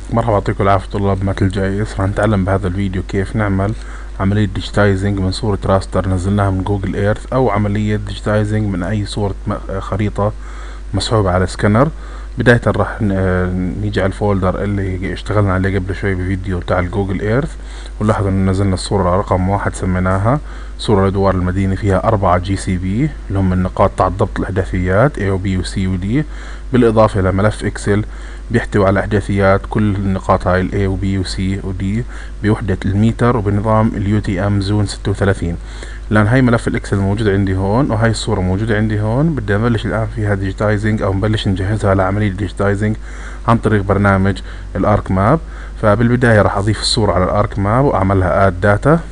مرحبا، يعطيكم العافية طلاب مات الجايس. راح نتعلم بهذا الفيديو كيف نعمل عملية ديجيتايزنج من صورة راستر نزلناها من جوجل ايرث، او عملية ديجيتايزنج من اي صورة خريطة مسحوبة على سكانر. بداية راح نيجي على الفولدر اللي اشتغلنا عليه قبل شوي بفيديو تاع الجوجل ايرث، ونلاحظ ان نزلنا الصورة رقم 1 سميناها صورة لدوار المدينة، فيها 4 GCB اللي هم النقاط تاع ضبط الاحداثيات A و B و C و D، بالاضافة الى ملف اكسل بيحتوي على احداثيات كل النقاط هاي ال A و B و C و D بوحدة المتر وبنظام ال UTM زون 36. لان هاي ملف الاكسل موجود عندي هون وهاي الصورة موجودة عندي هون، بدي نبلش الان فيها ديجيتايزنج او نبلش نجهزها لعملية ديجيتايزنج عن طريق برنامج الارك ماب. فبالبداية راح اضيف الصورة على الارك ماب واعملها اد داتا.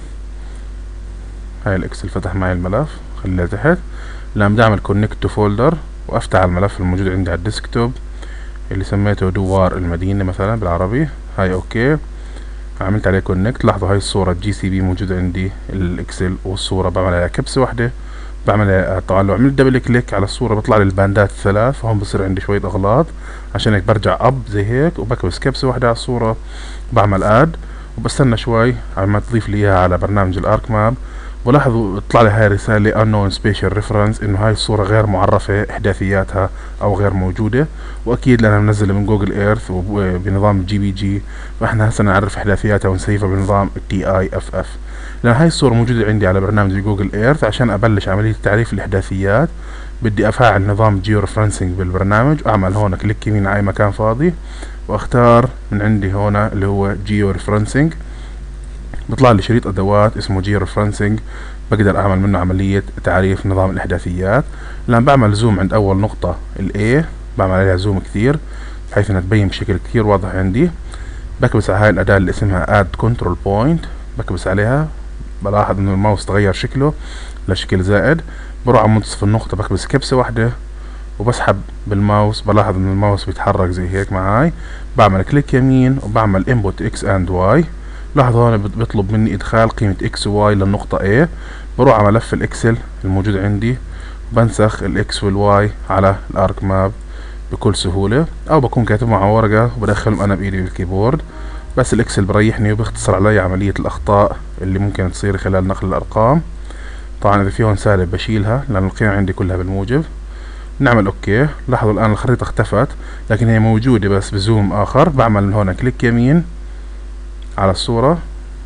هاي الاكسل فتح معي الملف، خليه تحت. لان بدي اعمل كونكت تو فولدر وافتح الملف الموجود عندي على الديسكتوب اللي سميته دوار المدينة مثلا بالعربي. هاي اوكي، عملت عليه كونكت. لاحظوا هاي الصورة GCB موجودة عندي الاكسل، والصورة بعمل عليها كبسة واحدة، بعمل عليها طبعا لو عملت دبل كليك على الصورة بيطلع لي الباندات الثلاث، فهون بصير عندي شوية اغلاط. عشان هيك برجع اب زي هيك وبكبس كبسة واحدة على الصورة، بعمل اد وبستنى شوي على ما تضيف لي اياها على برنامج الارك ماب. ولاحظوا طلع لي هاي رسالة unknown spatial reference، انه هاي الصورة غير معرفة احداثياتها او غير موجودة، واكيد لانها منزلة من جوجل ايرث وبنظام GPG، فاحنا هسه نعرف احداثياتها ونسيفها بنظام TIFF. لان هاي الصورة موجودة عندي على برنامج جوجل ايرث، عشان ابلش عملية تعريف الاحداثيات بدي افعل نظام جيو ريفرنسنج بالبرنامج، واعمل هون كليك يمين على اي مكان فاضي واختار من عندي هنا اللي هو جيو ريفرنسنج. بيطلع لي شريط ادوات اسمه جيو ريفرنسنج، بقدر اعمل منه عملية تعريف نظام الاحداثيات. لما بعمل زوم عند اول نقطة A بعمل عليها زوم كثير بحيث انها تبين بشكل كثير واضح عندي. بكبس على هاي الاداة اللي اسمها اد كنترول بوينت، بكبس عليها بلاحظ انه الماوس تغير شكله لشكل زائد. بروح على منتصف النقطة بكبس كبسة واحدة وبسحب بالماوس، بلاحظ ان الماوس بيتحرك زي هيك معاي. بعمل كليك يمين وبعمل input x and y. لاحظوا هون بيطلب مني ادخال قيمة x و y للنقطة A. بروح على ملف الاكسل الموجود عندي، بنسخ الاكس والواي على الارك ماب بكل سهولة، او بكون كاتبهم على ورقة وبدخلهم انا بايدي بالكيبورد. بس الاكسل بريحني وبيختصر علي عملية الاخطاء اللي ممكن تصير خلال نقل الارقام. طبعا اذا في هون سالب بشيلها لان القيم عندي كلها بالموجب. نعمل اوكي. لاحظوا الان الخريطة اختفت لكن هي موجودة بس بزوم اخر. بعمل من هون كليك يمين على الصورة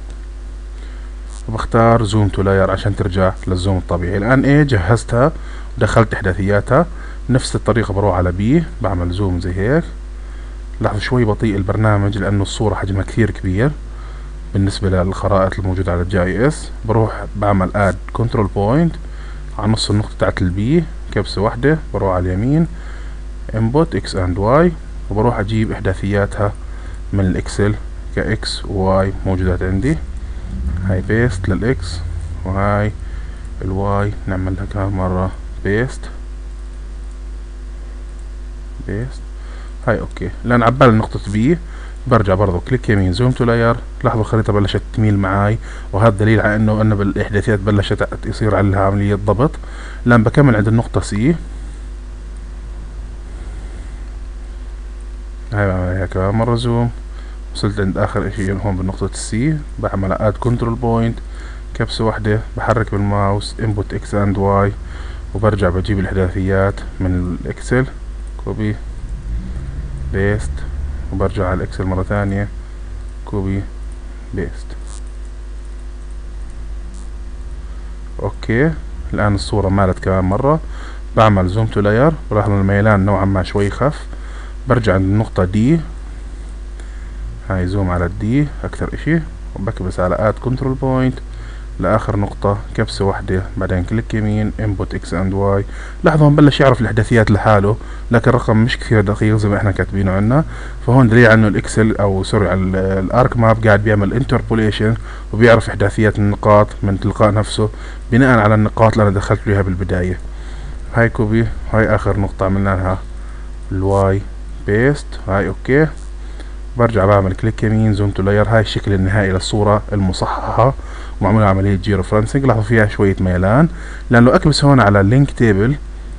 وبختار زوم تو لاير عشان ترجع للزوم الطبيعي. الان ايه جهزتها ودخلت احداثياتها. نفس الطريقة بروح على بي بعمل زوم زي هيك. لاحظوا شوي بطيء البرنامج لانه الصورة حجمها كثير كبير بالنسبة للخرائط الموجودة على الGIS. بروح بعمل اد كنترول بوينت على نص النقطة تاعت البي، كبسة واحدة. بروح على اليمين input x and y وبروح اجيب احداثياتها من الاكسل كاكس وواي موجودات عندي. هاي بيست للاكس وهاي الواي نعملها كمان مرة بيست. هاي اوكي. لان عبال نقطة بي برجع برضو كليك يمين زوم تو لاير. لاحظوا الخريطة بلشت تميل معاي، وهذا دليل على انه انا بالاحداثيات بلشت يصير عليها عملية ضبط. لان بكمل عند النقطة سي، هاي بعمل عليها كمان مرة زوم. وصلت عند اخر اشي هون بنقطة السي، بعمل اد كنترول بوينت كبسة واحدة، بحرك بالماوس input x and y وبرجع بجيب الاحداثيات من الاكسل كوبي بيست، وبرجع على الاكسل مرة ثانية كوبي بيست. اوكي. الان الصورة مالت كمان مرة. بعمل زوم تو لاير، بلاحظ الميلان نوعا ما شوي خف. برجع عند النقطة دي، هاي زوم على الدي اكثر اشي، وبكبس على اد كنترول بوينت لاخر نقطة كبسة واحدة، بعدين كليك يمين input x and y. لاحظوا هون بلش يعرف الاحداثيات لحاله لكن الرقم مش كثير دقيق زي ما احنا كاتبينه عنا. فهون دليل عنه الاكسل او سوري على الارك ماب قاعد بيعمل انتربوليشن وبيعرف احداثيات النقاط من تلقاء نفسه بناء على النقاط اللي انا دخلت لها بالبداية. هاي كوبي، هاي اخر نقطة عملنا لها الواي بيست. هاي اوكي. برجع بعمل كليك يمين زوم تو لاير. هاي الشكل النهائي للصورة المصححة ومعمولة عملية جيو ريفرنسنج. لاحظوا فيها شوية ميلان لأن لو أكبس هون على اللينك تيبل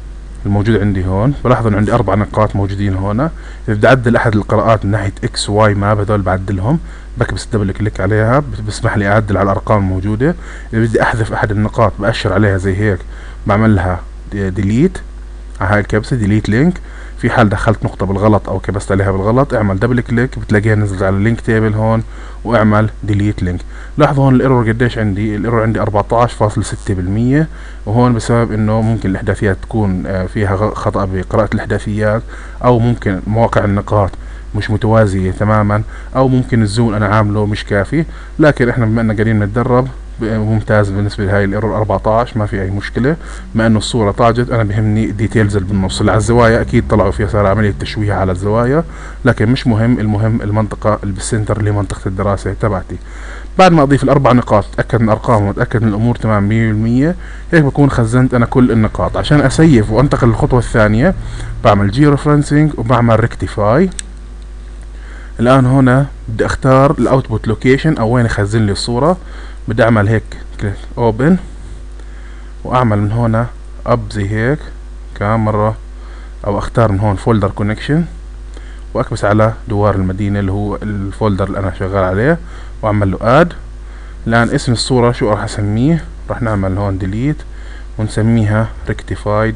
الموجود عندي هون. بلاحظ انه عندي 4 نقاط موجودين هون. اذا بدي اعدل احد القراءات من ناحيه اكس واي ماب هذول بعدلهم، بكبس دبل كليك عليها بسمح لي اعدل على الارقام الموجوده. اذا بدي احذف احد النقاط باشر عليها زي هيك، بعمل لها ديليت على هاي الكبسه، ديليت لينك. في حال دخلت نقطه بالغلط او كبست عليها بالغلط، اعمل دبل كليك بتلاقيها نزلت على اللينك تيبل هون، واعمل ديليت لينك. لاحظوا هون الايرور قديش عندي، الايرور عندي 14.6%، وهون بسبب انه ممكن الاحداثيات تكون فيها خطأ بقراءة الاحداثيات، او ممكن مواقع النقاط مش متوازية تماما، او ممكن الزون انا عامله مش كافي. لكن احنا بما اننا قاعدين نتدرب ممتاز بالنسبة لهاي الايرور 14، ما في اي مشكلة. بما انه الصورة طاجت انا بهمني الديتيلز اللي بالنص. اللي على الزوايا اكيد طلعوا فيها، صار عملية تشويه على الزوايا، لكن مش مهم. المهم المنطقة اللي بالسنتر اللي هي منطقة الدراسة تبعتي. بعد ما اضيف ال4 نقاط، اتاكد من ارقامهم واتاكد من الامور تمام 100%، هيك بكون خزنت انا كل النقاط. عشان اسيف وانتقل للخطوة الثانية، بعمل جيو ريفرنسنج وبعمل ريكتيفاي. الان هنا بدي اختار الاوتبوت لوكيشن او وين يخزن لي الصورة. بدي اعمل هيك كليك اوبن، واعمل من هنا اب زي هيك كمان مرة، او اختار من هون فولدر كونكشن، واكبس على دوار المدينة اللي هو الفولدر اللي انا شغال عليه، واعمل له اد. الان اسم الصورة شو راح اسميه؟ راح نعمل هون ديليت ونسميها ريكتيفايد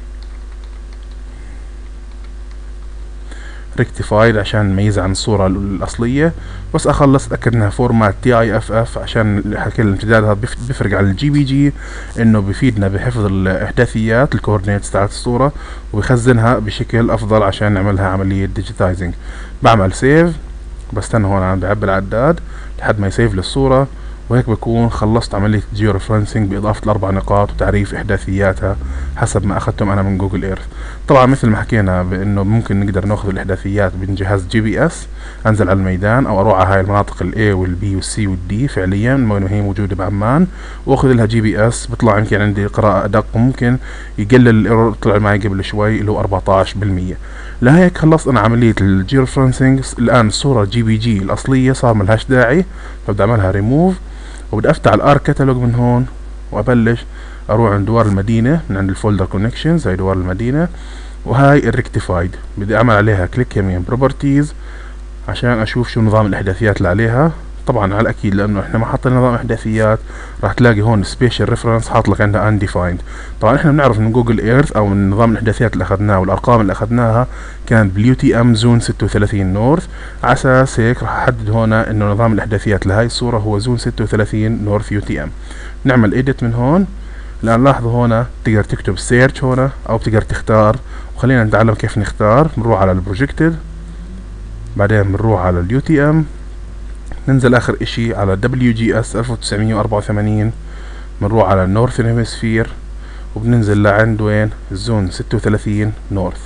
عشان نميزها عن الصورة الأصلية. بس أخلص أتأكد إنها فورمات TIFF، عشان حكي الامتداد هذا بيفرق عن الجي بي جي، إنه بفيدنا بحفظ الإحداثيات الكوردينيتس تاعت الصورة، وبيخزنها بشكل أفضل عشان نعملها عملية ديجيتايزنج. بعمل سيف، بستنى هون عم بعبي العداد لحد ما يسيف للصورة، وهيك بكون خلصت عملية جيو ريفرنسنج بإضافة ال4 نقاط وتعريف إحداثياتها حسب ما أخذتهم أنا من جوجل إيرث. طبعا مثل ما حكينا بأنه ممكن نقدر ناخذ الإحداثيات من جهاز GPS، أنزل على الميدان أو أروح على هاي المناطق ال A وال B وال C وال D فعليا من هي موجودة بعمان، وأخذ لها GPS. بطلع يمكن عندي قراءة أدق، وممكن يقلل الإيرور طلع معي قبل شوي اللي هو 14%. لهيك خلصت أنا عملية الجيو ريفرنسنج. الآن الصورة GPG الأصلية صار ملهاش داعي، فبدي أعملها ريموف، وبدي افتح الارك كاتالوج من هون، وابلش اروح عند دوار المدينة من عند الفولدر كونكشنز، هاي دوار المدينة، وهاي الريكتيفايد بدي اعمل عليها كليك يمين بروبرتيز عشان اشوف شو نظام الاحداثيات اللي عليها. طبعا على الاكيد لانه احنا ما حاطين نظام احداثيات، راح تلاقي هون سبيشال ريفرنس حاط لك عندها انديفايند. طبعا احنا بنعرف من جوجل ايرث او من نظام الاحداثيات اللي اخذناه والارقام اللي اخذناها كانت باليو تي ام زون 36 نورث. على اساس هيك راح احدد هنا انه نظام الاحداثيات لهي الصورة هو زون 36 نورث يو تي ام. نعمل ايديت من هون. الان لاحظوا هنا تقدر تكتب سيرش هنا او بتقدر تختار، وخلينا نتعلم كيف نختار. بنروح على البروجكتد، بعدين بنروح على اليو تي ام، ننزل اخر اشي على WGS 1984، بنروح على النورث هيمسفير، وبننزل لعند وين الزون 36 نورث.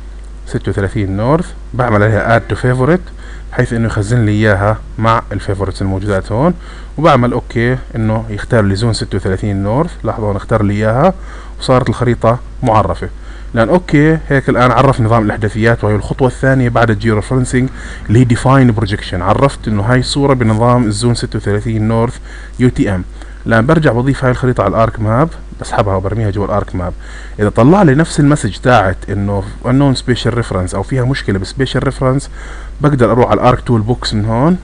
36 نورث بعمل عليها اد تو فيفورت بحيث انه يخزن لي اياها مع الفيفورتس الموجودات هون، وبعمل اوكي انه يختار لي زون 36 نورث. لاحظوا هون اختار لي اياها وصارت الخريطة معرفة. لان اوكي هيك الان عرف نظام الاحداثيات، وهي الخطوة الثانية بعد الجيو ريفرنسنج اللي هي ديفاين بروجكشن. عرفت انه هاي الصورة بنظام الزون 36 نورث يو تي ام. الان برجع بضيف هاي الخريطة على الارك ماب، بسحبها وبرميها جوا الارك ماب. اذا طلع لي نفس المسج تاعت انه unknown special reference او فيها مشكلة بسبيشال ريفرنس، بقدر اروح على الارك تول بوكس من هون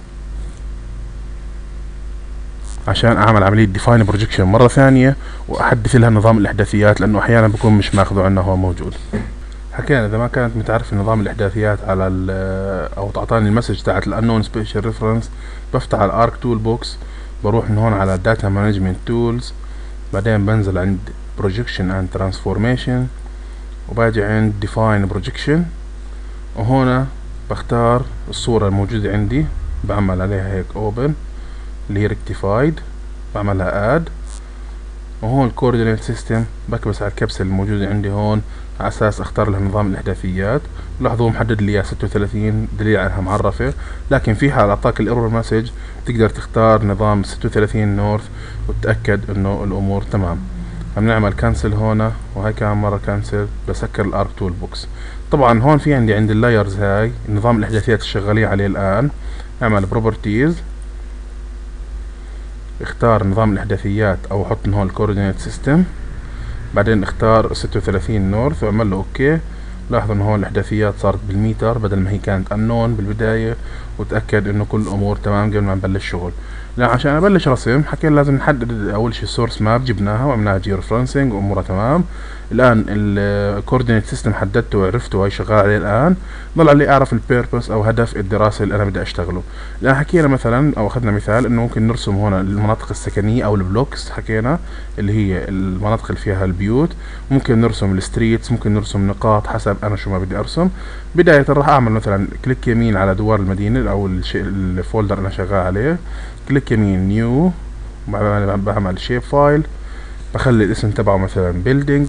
عشان اعمل عملية ديفاين بروجكشن مرة ثانية، واحدث لها نظام الاحداثيات، لانه احيانا بكون مش ماخذه عنا هو موجود. حكينا اذا ما كانت متعرف نظام الاحداثيات على او تعطاني المسج تاعت الانون سبيشال ريفرنس، بفتح على الارك تول بوكس، بروح من هون على داتا مانجمنت تولز، بعدين بنزل عند بروجكشن اند ترانسفورميشن، وباجي عند ديفاين بروجكشن، وهنا بختار الصورة الموجودة عندي، بعمل عليها هيك اوبن اللي هي ريكتيفايد، بعملها اد، وهون الكوردينيت سيستم بكبس على الكبسة الموجودة عندي هون على اساس اختار لها نظام الاحداثيات. لاحظوا محدد لي اياها 36 دليل على انها معرفة، لكن في حال اعطاك الايرور مسج تقدر تختار نظام 36 نورث وتتأكد انه الامور تمام. بنعمل كانسل هنا، وهي كمان مرة كانسل، بسكر الارك تول بوكس. طبعا هون في عند اللايرز هاي نظام الاحداثيات الشغالين عليه الان. اعمل بروبرتيز، اختار نظام الاحداثيات او حط من هون الكوردينيت سيستم، بعدين اختار 36 نورث واعمل له اوكي. لاحظوا انه هون الاحداثيات صارت بالمتر بدل ما هي كانت unknown بالبداية، وتأكد انه كل الامور تمام قبل ما نبلش شغل. لا عشان ابلش رسم حكينا لازم نحدد اول شي السورس ماب، جبناها وعملناها جيو ريفرنسنج وامورها تمام. الان الكوردينيت سيستم حددته وعرفته وهي شغال عليه الان. ضل علي اعرف البيربس او هدف الدراسة اللي انا بدي اشتغله. الان حكينا مثلا او اخذنا مثال انه ممكن نرسم هنا المناطق السكنية او البلوكس، حكينا اللي هي المناطق اللي فيها البيوت. ممكن نرسم الستريتس، ممكن نرسم نقاط حسب انا شو ما بدي ارسم. بداية راح اعمل مثلا كليك يمين على دوار المدينة او الفولدر اللي انا شغال عليه، كليك يمين نيو، بعمل شيب فايل، بخلي الاسم تبعه مثلا بيلدينج،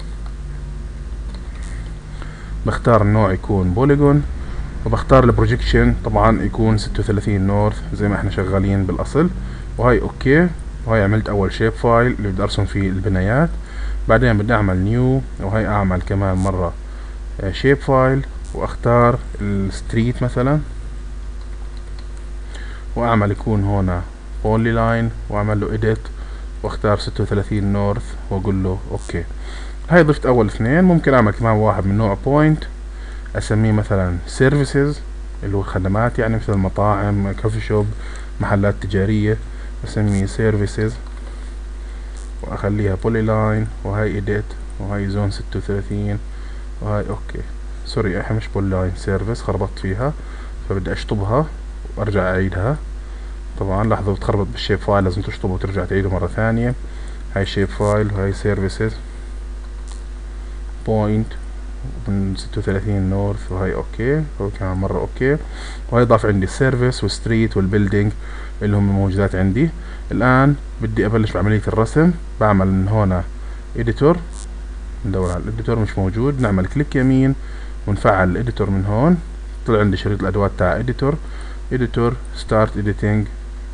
بختار النوع يكون بوليجون، وبختار البروجيكشن طبعا يكون 36 نورث زي ما احنا شغالين بالاصل، وهي اوكي. وهي عملت اول شيب فايل اللي بدي ارسم فيه البنايات. بعدين بدي اعمل نيو، وهي اعمل كمان مرة شيب فايل، واختار الستريت مثلا، واعمل يكون هنا اونلي لاين، واعمل له اديت، واختار 36 نورث واقول له اوكي. هاي ضفت اول اثنين. ممكن اعمل كمان واحد من نوع بوينت اسميه مثلا سيرفيسز اللي هو خدمات، يعني مثل مطاعم، كوفي شوب، محلات تجارية، اسميه سيرفيسز واخليها بولي لاين، وهاي اديت، وهاي زون 36، وهاي اوكي. سوري احنا مش بولي لاين، سيرفيس خربطت فيها فبدي اشطبها وارجع اعيدها. طبعا لاحظوا بتخربط بالشيب فايل، لازم تشطبه وترجع تعيده مرة ثانية. هاي شيب فايل وهاي سيرفيسز بوينت من 36 نورث، وهاي اوكي، وهي كمان مرة اوكي. وهي ضاف عندي السيرفيس والستريت والبيلدينج اللي هم موجودات عندي. الان بدي ابلش بعملية الرسم. بعمل من هنا اديتور، ندور على الاديتور مش موجود، نعمل كليك يمين ونفعل الاديتور من هون. طلع عندي شريط الادوات تاع اديتور ستارت اديتنج.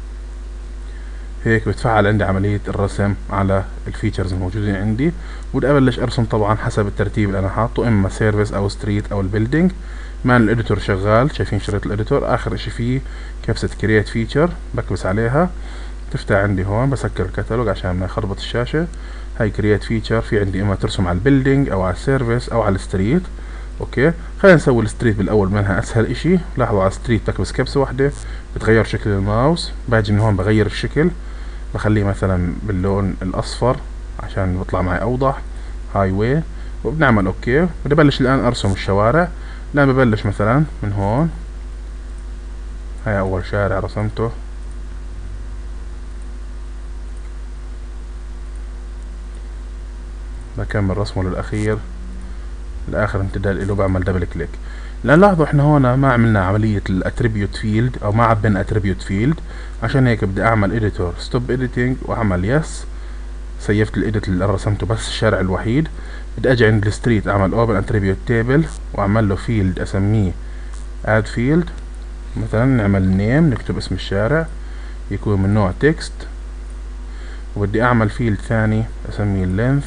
هيك بتفعل عندي عملية الرسم على الفيتشرز الموجودين عندي. وبدي ابلش ارسم طبعا حسب الترتيب اللي انا حاطه، اما سيرفيس او ستريت او البيلدينج. مان الاديتور شغال، شايفين شريط الاديتور. اخر اشي فيه كبسة كرييت فيتشر، بكبس عليها تفتح عندي هون. بسكر الكتالوج عشان ما يخربط الشاشة. هاي كرييت فيتشر، في عندي اما ترسم على البيلدينج او على السيرفيس او على الستريت. اوكي خلينا نسوي الستريت بالاول منها اسهل اشي. لاحظوا على الستريت بكبس كبسة واحدة بتغير شكل الماوس. باجي من هون بغير الشكل، بخليه مثلا باللون الاصفر عشان بيطلع معي اوضح. هاي واي، وبنعمل اوكي. بدي ابلش الان ارسم الشوارع. الان ببلش مثلا من هون. هاي اول شارع رسمته، بكمل رسمه للاخير، لاخر امتداد له بعمل دبل كليك. لان لاحظوا احنا هون ما عملنا عملية الاتريبيوت فيلد او ما عبينا اتريبيوت فيلد. عشان هيك بدي اعمل اديتور ستوب اديتنج واعمل يس. سيفت الاديت اللي انا رسمته بس الشارع الوحيد. بدي اجي عند الستريت اعمل اوبن اتريبيوت تيبل واعمل له فيلد اسميه اد فيلد. مثلا نعمل نيم، نكتب اسم الشارع يكون من نوع تكست. وبدي اعمل فيلد ثاني اسميه اللينث،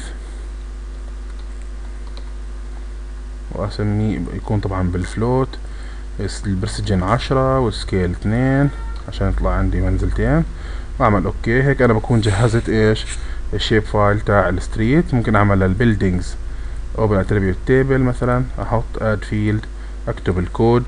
واسميه يكون طبعا بالفلوت، البرسجن 10 والسكيل 2 عشان يطلع عندي منزلتين. واعمل اوكي. هيك انا بكون جهزت ايش الشيب فايل تاع الستريت. ممكن اعمل البيلدينجز اوبن اتريبيوت تيبل، مثلا احط اد فيلد، اكتب الكود،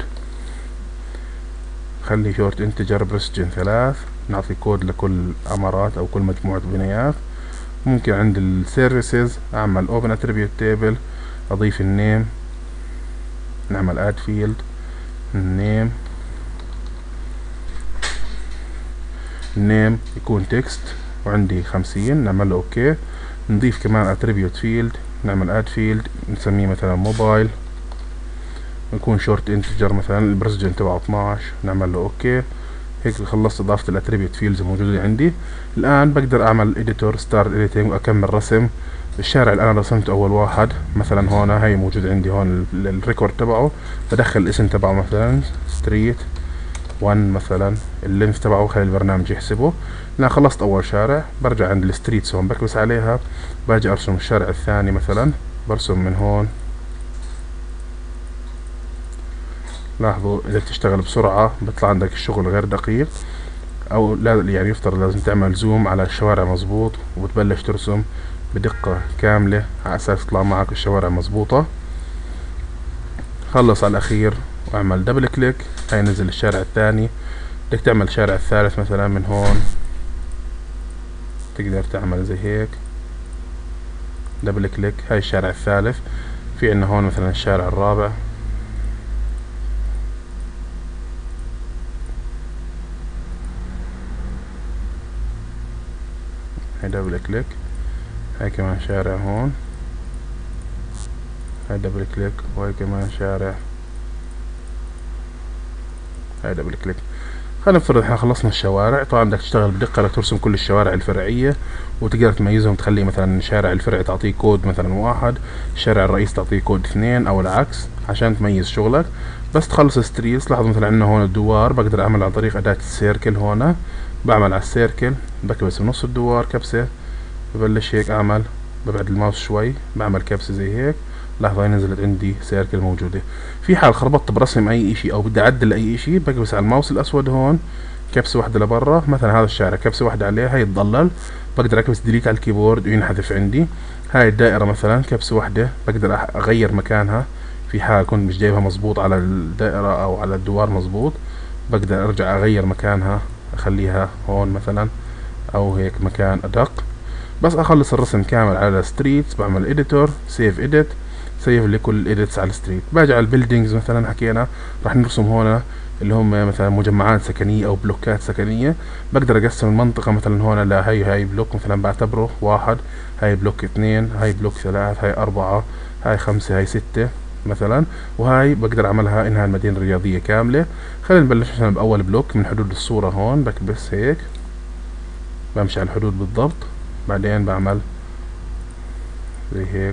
خلي شورت انتجر برسجن 3، نعطي كود لكل عمارات او كل مجموعة بنايات. ممكن عند السيرفيسز اعمل اوبن اتريبيوت تيبل، اضيف النيم، نعمل اد فيلد النيم يكون تكست وعندي 50، نعمل له اوكي. نضيف كمان اتريبيوت فيلد، نعمل اد فيلد نسميه مثلا موبايل، يكون شورت انتجر مثلا البرسجن تبعه 12، نعمل له اوكي. هيك خلصت اضافة الاتريبيوت فيلدز الموجودة عندي. الان بقدر اعمل اديتور ستارت اديتنج واكمل رسم الشارع اللي انا رسمته اول واحد. مثلا هون هاي موجود عندي هون الريكورد تبعه، بدخل الاسم تبعه مثلا ستريت 1 مثلا، اللينث تبعه خلي البرنامج يحسبه. لا خلصت اول شارع، برجع عند الستريتس هون بكبس عليها، باجي ارسم الشارع الثاني مثلا، برسم من هون. لاحظوا اذا بتشتغل بسرعة بيطلع عندك الشغل غير دقيق، او لا يعني يفترض لازم تعمل زوم على الشوارع مظبوط وبتبلش ترسم بدقة كاملة على اساس يطلع معك الشوارع مظبوطة. خلص على الاخير واعمل دبل كليك، هاي نزل الشارع الثاني. بدك تعمل الشارع الثالث مثلا من هون، تقدر تعمل زي هيك دبل كليك، هاي الشارع الثالث. في عنا هون مثلا الشارع الرابع، هاي دبل كليك. هاي كمان شارع هون، هاي دبل كليك. وهاي كمان شارع، هاي دبل كليك. خلينا نفترض احنا خلصنا الشوارع. طبعا بدك تشتغل بدقة، بدك ترسم كل الشوارع الفرعية وتقدر تميزهم، تخلي مثلا الشارع الفرعي تعطيه كود مثلا 1، الشارع الرئيسي تعطيه كود 2 او العكس عشان تميز شغلك. بس تخلص ستريس، لاحظوا مثلا عندنا هون الدوار بقدر اعمل عن طريق اداة السيركل. هون بعمل على السيركل، بكبس بنص الدوار كبسة، ببلش هيك اعمل، ببعد الماوس شوي بعمل كبسة زي هيك. لاحظوا هاي نزلت عندي سيركل موجودة. في حال خربطت برسم اي اشي او بدي اعدل اي اشي، بكبس على الماوس الاسود هون كبسة واحدة لبرا، مثلا هذا الشارع كبسة واحدة عليه هاي يتضلل، بقدر اكبس ديليت على الكيبورد وينحذف عندي. هاي الدائرة مثلا كبسة واحدة بقدر اغير مكانها، في حال كنت مش جايبها مزبوط على الدائرة او على الدوار مزبوط، بقدر ارجع اغير مكانها، اخليها هون مثلا او هيك مكان ادق. بس اخلص الرسم كامل على ستريتس، بعمل اديتور سيف اديت، سيف لي كل الايديتس على الستريت. باجي على البيلدينجز مثلا، حكينا راح نرسم هون اللي هم مثلا مجمعات سكنية او بلوكات سكنية. بقدر اقسم المنطقة مثلا هون هاي بلوك مثلا بعتبره 1، هاي بلوك 2، هاي بلوك 3، هاي 4، هاي 5، هاي 6 مثلا. وهاي بقدر اعملها انها المدينة الرياضية كاملة. خلينا نبلش مثلا باول بلوك من حدود الصورة هون، بكبس هيك بمشي على الحدود بالضبط، بعدين بعمل زي هيك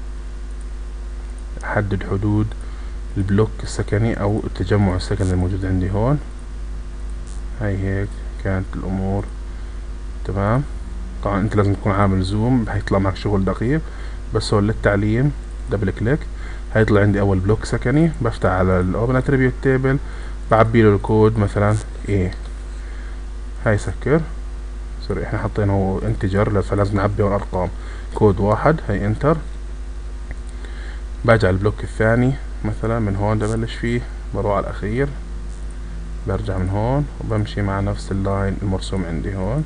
احدد حدود البلوك السكني او التجمع السكني الموجود عندي هون. هاي هيك كانت الامور تمام. طبعا انت لازم تكون عامل زوم بحيطلع معك شغل دقيق، بس هون للتعليم دبل كليك هيطلع عندي اول بلوك سكني. بفتح على الاوبن اتريبيوت تيبل، بعبي له الكود مثلا ايه، هاي سكر سوري احنا حطينا هو انتجر فلازم نعبي ارقام، كود 1، هاي انتر. باجي على البلوك الثاني مثلا من هون ببلش فيه، بروح على الاخير، برجع من هون وبمشي مع نفس اللاين المرسوم عندي هون.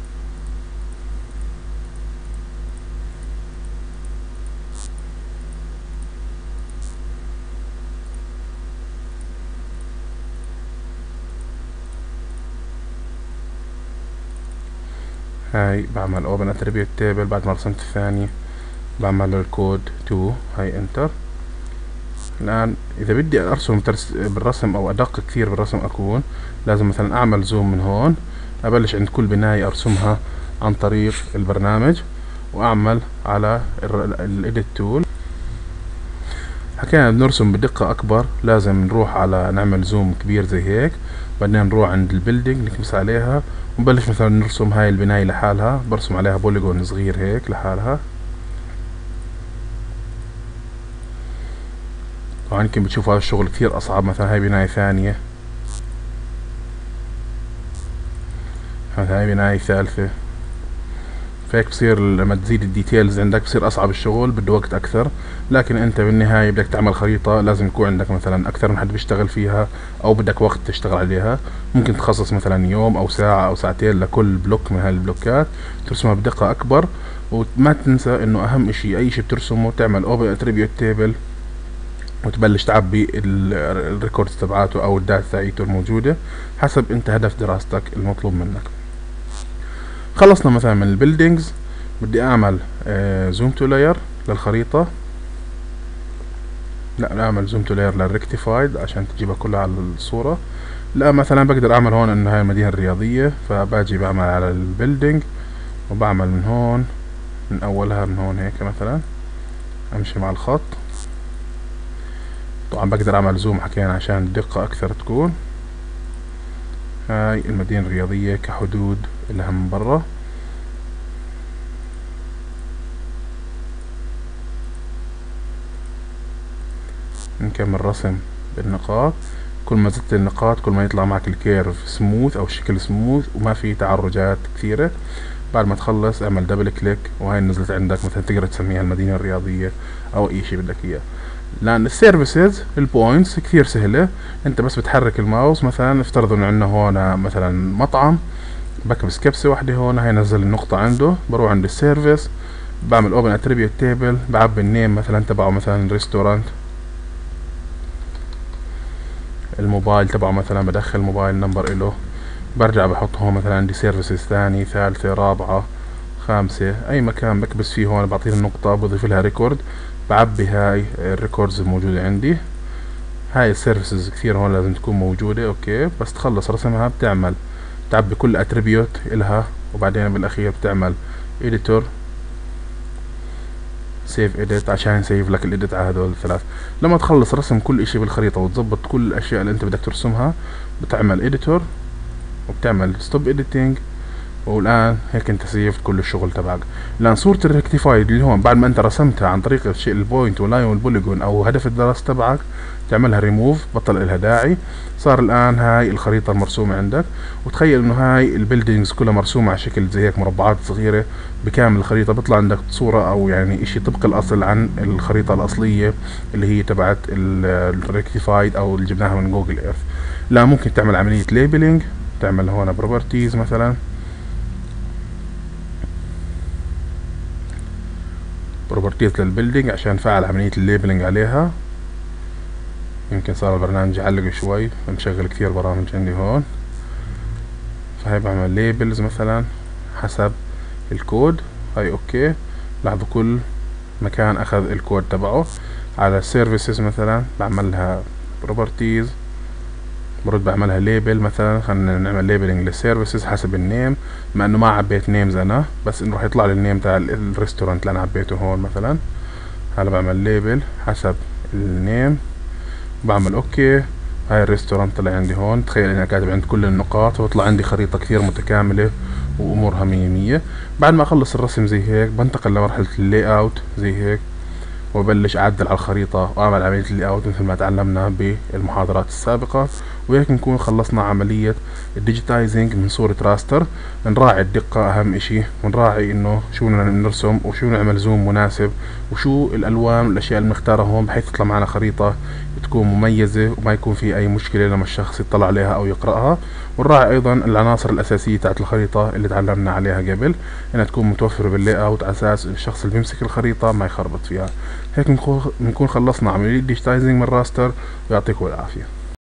هاي بعمل اوبن اتريبيوت تيبل بعد ما رسمت الثاني، بعمل له الكود 2، هاي انتر. الان اذا بدي ارسم بالرسم او ادقق كثير بالرسم اكون لازم مثلا اعمل زوم من هون، ابلش عند كل بناية ارسمها عن طريق البرنامج، واعمل على الايديت تول. حكينا بنرسم بدقة اكبر لازم نروح على نعمل زوم كبير زي هيك، بعدين نروح عند البيلدينج نكبس عليها ونبلش مثلا نرسم هاي البناية لحالها، برسم عليها بوليجون صغير هيك لحالها. طبعا يمكن بتشوفوا هذا الشغل كثير اصعب. مثلا هاي بناية ثانية، هاي بناية ثالثة، فهيك بصير لما تزيد الديتيلز عندك بصير اصعب الشغل، بده وقت اكثر. لكن انت بالنهاية بدك تعمل خريطة لازم يكون عندك مثلا اكثر من حد بيشتغل فيها، او بدك وقت تشتغل عليها. ممكن تخصص مثلا يوم او ساعة او ساعتين لكل بلوك من هاي البلوكات، ترسمها بدقة اكبر. وما تنسى انه اهم اشي اي شي بترسمه تعمل اوبن اتريبيوت تيبل وتبلش تعبي الريكوردز تبعاته او الداتا تاعيته الموجودة حسب انت هدف دراستك المطلوب منك. خلصنا مثلا من البيلدينجز، بدي اعمل زوم تو لاير للخريطة. لا اعمل زوم تو لاير للريكتيفايد عشان تجيبها كلها على الصورة. لا مثلا بقدر اعمل هون انه هاي المدينة الرياضية، فباجي بعمل على البيلدينج وبعمل من هون من اولها من هون هيك مثلا امشي مع الخط. طبعا بقدر اعمل زوم حكينا عشان الدقة اكثر تكون. هاي المدينة الرياضية كحدود لها من برا. نكمل رسم بالنقاط، كل ما زدت النقاط كل ما يطلع معك الكيرف سموث او شكل سموث وما في تعرجات كثيرة. بعد ما تخلص اعمل دبل كليك وهاي نزلت عندك، مثلا تقدر تسميها المدينة الرياضية او اي شي بدك اياه. لان السيرفيسز البوينتس كثير سهلة، انت بس بتحرك الماوس، مثلا افترض انه عندنا هون مثلا مطعم، بكبس كبسة واحدة هون هاي نزل النقطة عنده، بروح عند السيرفيس بعمل اوبن اتريبيوت تيبل، بعبي النيم مثلا تبعه مثلا ريستورانت، الموبايل تبعه مثلا بدخل موبايل نمبر اله، برجع بحط هون مثلا عندي سيرفيسز ثاني ثالثة رابعة خامسة، اي مكان بكبس فيه هون بعطيه النقطة بضيف لها ريكورد، بعبي هاي الريكوردز الموجودة عندي. هاي السيرفيسز كثير هون لازم تكون موجودة. اوكي بس تخلص رسمها بتعمل تعبي كل اتريبيوت الها، وبعدين بالاخير بتعمل اديتور سيف اديت عشان يسيف لك الاديت على هدول الثلاث. لما تخلص رسم كل اشي بالخريطة وتظبط كل الاشياء اللي انت بدك ترسمها، بتعمل اديتور وبتعمل ستوب اديتنج، والان هيك انت سيفت كل الشغل تبعك. الان صورة الريكتيفايد اللي هون بعد ما انت رسمتها عن طريق الشيء البوينت واللاين والبوليجون او هدف الدراسة تبعك، تعملها ريموف، بطل لها داعي. صار الان هاي الخريطة المرسومة عندك، وتخيل انه هاي البيلدينجز كلها مرسومة على شكل زي هيك مربعات صغيرة بكامل الخريطة، بيطلع عندك صورة او يعني اشي طبق الاصل عن الخريطة الاصلية اللي هي تبعت الريكتيفايد او اللي جبناها من جوجل ايرث. لا ممكن تعمل عملية ليبلينج، تعمل هون بروبرتيز مثلا، بروبرتيز للبيلدينج عشان فعل عملية الليبلينج عليها. يمكن صار البرنامج يعلق شوي، مشغل كثير برامج عندي هون، فهي بعمل ليبلز مثلا حسب الكود. هاي اوكي، لاحظوا كل مكان اخذ الكود تبعه. على السيرفيسز مثلا بعملها بروبرتيز، برد بعملها ليبل، مثلا خلينا نعمل ليبلنج للسيرفيسز حسب النيم، مع انه ما عبيت نيمز انا، بس انه راح يطلع لي النيم تاع الريستورانت اللي انا عبيته هون مثلا. هلا بعمل ليبل حسب النيم، بعمل اوكي. هاي الريستورانت طلع عندي هون، تخيل اني كاتب عند كل النقاط ويطلع عندي خريطة كثير متكاملة وامورها 100 100. بعد ما اخلص الرسم زي هيك بنتقل لمرحلة اللي اوت زي هيك، وبلش اعدل على الخريطة واعمل عملية اللي اوت مثل ما تعلمنا بالمحاضرات السابقة. وهيك نكون خلصنا عملية الديجيتايزنج من صورة راستر. نراعي الدقة اهم اشي، ونراعي انه شو بدنا نرسم وشو نعمل زوم مناسب وشو الالوان والاشياء المختارة هون، بحيث تطلع معنا خريطة تكون مميزة وما يكون في اي مشكلة لما الشخص يطلع عليها او يقرأها. ونراعي ايضا العناصر الاساسية تاعت الخريطة اللي تعلمنا عليها قبل، انها تكون متوفرة باللاي اوت على اساس الشخص اللي بيمسك الخريطة ما يخربط فيها. هيك نكون خلصنا عملية ديجيتايزنج من راستر، ويعطيكم العافية.